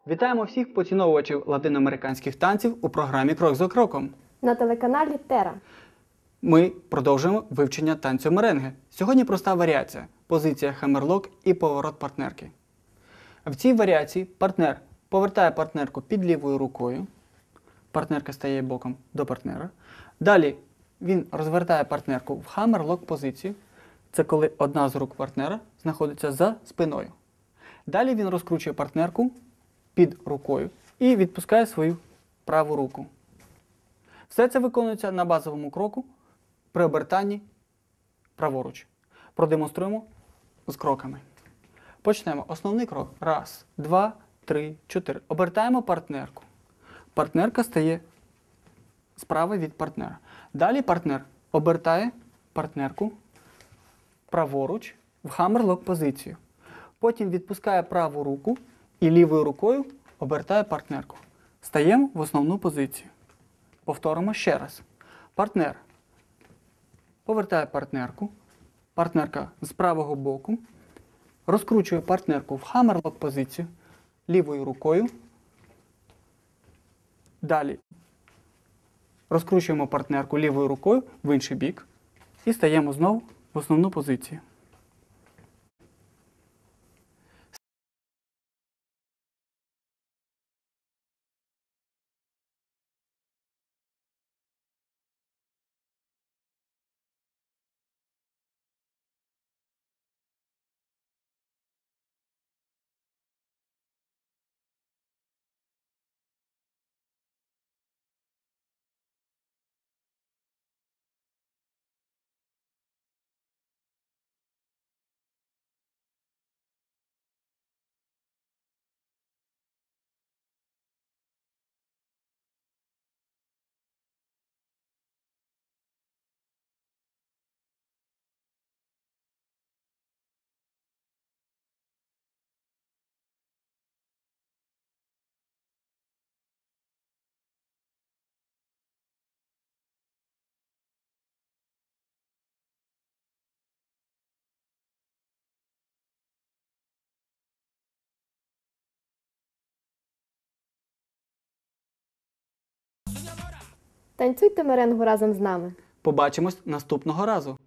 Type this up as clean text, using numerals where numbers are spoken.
Вітаємо всіх поціновувачів латиноамериканських танців у програмі «Крок за кроком». На телеканалі Тера. Ми продовжуємо вивчення танцю меренге. Сьогодні проста варіація – позиція хаммерлок і поворот партнерки. В цій варіації партнер повертає партнерку під лівою рукою. Партнерка стає боком до партнера. Далі він розвертає партнерку в хаммерлок позицію. Це коли одна з рук партнера знаходиться за спиною. Далі він розкручує партнерку під рукою і відпускає свою праву руку. Все це виконується на базовому кроку при обертанні праворуч. Продемонструємо з кроками. Почнемо. Основний крок. 1, 2, 3, 4. Обертаємо партнерку. Партнерка стає справа від партнера. Далі партнер обертає партнерку праворуч в хаммерлок позицію. Потім відпускає праву руку і лівою рукою обертає партнерку. Стаємо в основну позицію. Повторимо ще раз. Партнер повертає партнерку. Партнерка з правого боку. Розкручує партнерку в хаммерлок позицію лівою рукою. Далі розкручуємо партнерку лівою рукою в інший бік. І стаємо знову в основну позицію. Танцюйте меренгу разом з нами. Побачимось наступного разу!